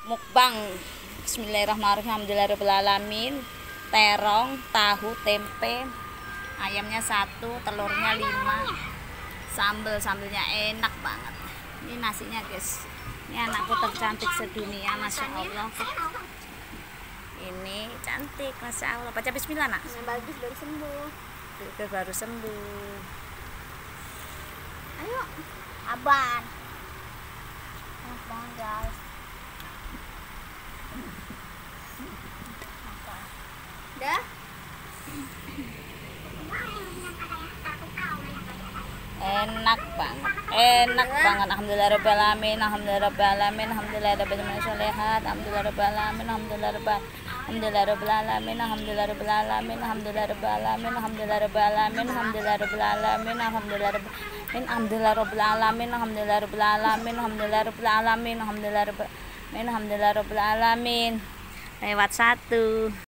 Mukbang. Bismillahirrahmanirrahim. Alhamdulillahirrahmanirrahim. Terong, tahu, tempe, ayamnya 1, telurnya 5, sambelnya enak banget. Ini nasinya guys, ini anakku tercantik sedunia, masya Allah. Ini cantik, masya Allah. Baca bismillah nak. Bagus, baru sembuh. Baru sembuh. Ayo, aban. Enak banget guys. Dah. Enak banget, alhamdulillahirobbilalamin, alhamdulillahirobbilalamin, alhamdulillahirobbilalamin, alhamdulillahirobbilalamin, alhamdulillahirobbilalamin, alhamdulillahirobbilalamin, alhamdulillahirobbilalamin, alhamdulillahirobbilalamin, alhamdulillahirobbilalamin, alhamdulillahirobbilalamin, alhamdulillahirobbilalamin, alhamdulillahirobbilalamin, alhamdulillahirobbilalamin, alhamdulillahirobbilalamin. Lewat 1.